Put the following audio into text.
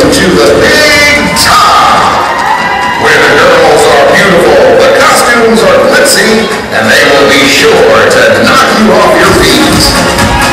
to the big top, where the girls are beautiful, the costumes are glitzy, and they will be sure to knock you off your feet.